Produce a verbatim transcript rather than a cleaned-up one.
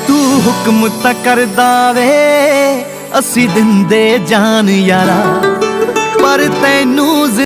तू हुक्म तां करदा वे असी दिंदे जान यारा, पर तैनू